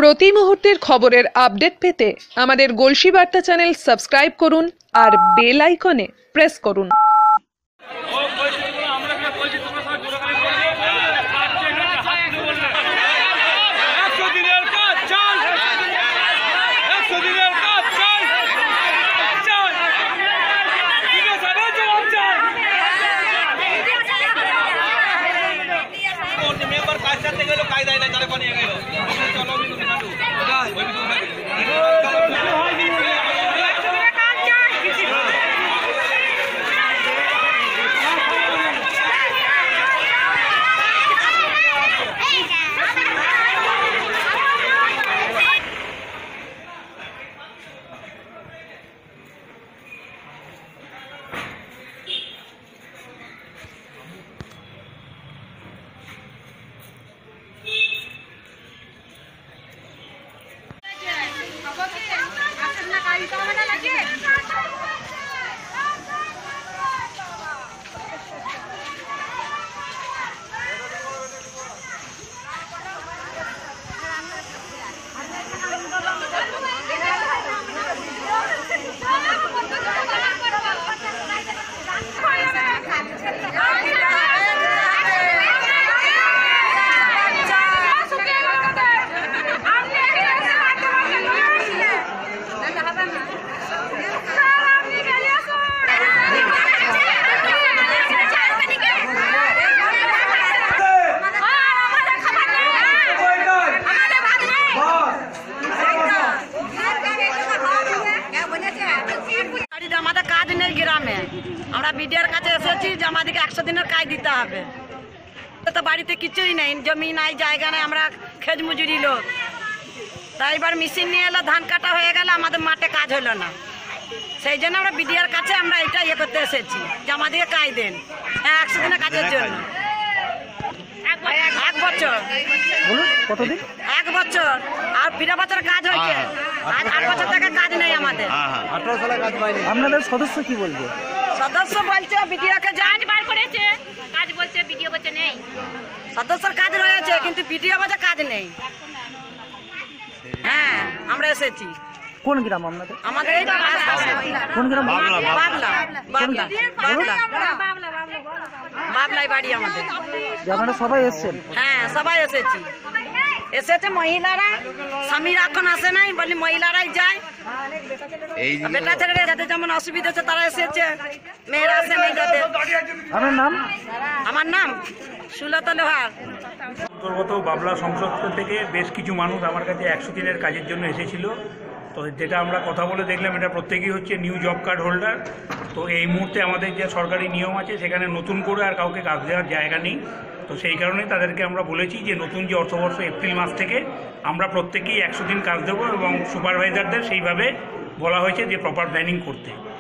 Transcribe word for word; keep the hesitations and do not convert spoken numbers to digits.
প্রতি মুহূর্তের খবরের আপডেট পেতে আমাদের গলসি বার্তা চ্যানেল সাবস্ক্রাইব করুন আর বেল আইকনে প্রেস করুন। গ্রামে আমরা বিডিআর কাছে এসেছি যে আমাদেরকে একশো দিনের কাজ দিতে হবে। তো বাড়িতে কিছুই নেই, জমি নাই, জায়গা নেই, আমরা খেজ মজুরি লোক। তাই এবার মেশিন নিয়ে এলো, ধান কাটা হয়ে গেল, আমাদের মাঠে কাজ হলো না। সেই জন্য আমরা বিডিআর কাছে আমরা এটা ইয়ে করতে এসেছি যে আমাদেরকে কাজ দেন হ্যাঁ একশো দিনের কাজের জন্য। এক বছর কতদিন এক বছর আর ফিরে বছর কাজ হয়েছে, আজ আট বছর থেকে কাজ নেই আমাদের। আপনাদের সদস্য কি বলছে? সদস্য বলছে বিডিওকে কাজ বার করেছে, কাজ বলছে বিডিও বলছে নেই। সদস্যর কাজ রয়েছে কিন্তু বিডিও বলছে কাজ নেই। হ্যাঁ আমরা এসেছি। কোন গ্রাম আপনাদের? আমাদের এই কোন গ্রাম? বাবলা বাবলা বাবলা বাবলা বাবলাই বাড়ি আমাদের। আপনারা সবাই এসেছেন? হ্যাঁ সবাই এসেছি। এসেছে মহিলারা, স্বামীরা এখন আসে নাই, বলি মহিলারাই যায়। বেটা ছেলেরা যাদের যেমন অসুবিধা হচ্ছে তারা এসেছে, মেয়েরা আসে নাই যাদের। আপনার নাম? আমার নাম সুলতা লোহার। অন্তর্গত বাবলা সংসদ থেকে বেশ কিছু মানুষ আমার কাছে একশো দিনের কাজের জন্য এসেছিল। তো যেটা আমরা কথা বলে দেখলাম এটা প্রত্যেকেই হচ্ছে নিউ জব কার্ড হোল্ডার। তো এই মুহূর্তে আমাদের যে সরকারি নিয়ম আছে সেখানে নতুন করে আর কাউকে কাজ দেওয়ার জায়গা নেই। তো সেই কারণেই তাদেরকে আমরা বলেছি যে নতুন যে অর্থবর্ষ এপ্রিল মাস থেকে আমরা প্রত্যেকেই একশো দিন কাজ দেবো এবং সুপারভাইজারদের সেইভাবে বলা হয়েছে যে প্রপার প্ল্যানিং করতে।